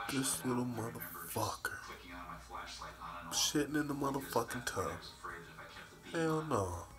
This little motherfucker. Shitting in the motherfucking tub. Hell no.